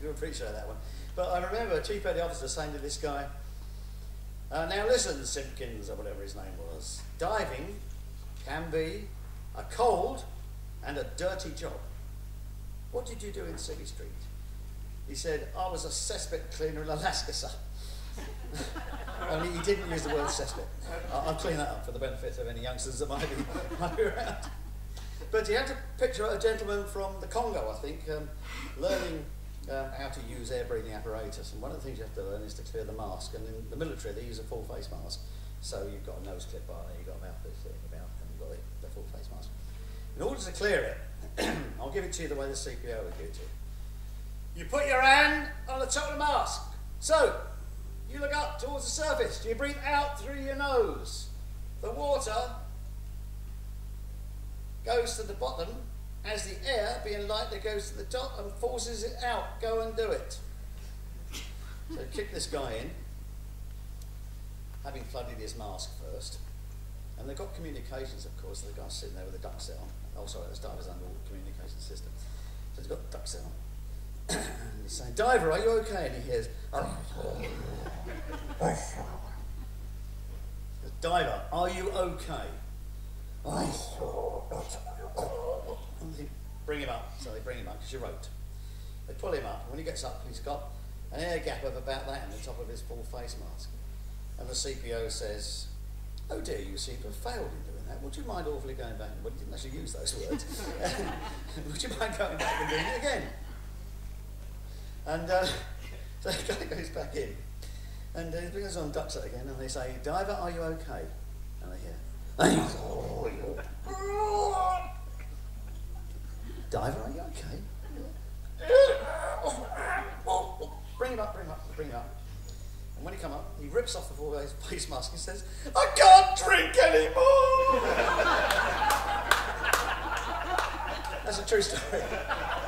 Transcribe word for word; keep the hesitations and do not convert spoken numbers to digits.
do appreciate that one. But I remember a Chief Petty Officer saying to this guy, uh, now listen, Simpkins, or whatever his name was, diving can be a cold and a dirty job. What did you do in City Street? He said, I was a cesspit cleaner in Alaska, sir. Only he didn't use the word cesspit. I'll, I'll clean that up for the benefit of any youngsters that might be, might be around. But he had to picture a gentleman from the Congo, I think, um, learning uh, how to use air breathing apparatus. And one of the things you have to learn is to clear the mask. And in the military, they use a full face mask. So you've got a nose clip on there, you've got a mouthpiece here, about, and you've got the, the full face mask. In order to clear it, I'll give it to you the way the C P O would give it to you. You put your hand on the top of the mask. So, you look up towards the surface. You breathe out through your nose. The water goes to the bottom as the air, being light, that goes to the top and forces it out. Go and do it. So kick this guy in, having flooded his mask first. And they've got communications, of course. So the guy's sitting there with a duck set on. Oh, sorry, the diver's underwater communication system. So he's got the duck set on. And he's saying, Diver, are you okay? And he hears, Diver, are you okay? And they bring him up. So they bring him up, because you wrote. They pull him up. When he gets up, he's got an air gap of about that in the top of his full face mask. And the C P O says, oh dear, you seem to have failed in doing that. Would you mind awfully going back? Well, he didn't actually use those words. Would you mind going back and doing it again? And uh, so the guy goes back in, and uh, he brings on ducks it again, and they say, Diver, are you okay? And they hear, Diver, are you okay? Bring him up, bring him up, bring him up. And when he come up, he rips off the full face mask and says, I can't drink anymore! That's a true story.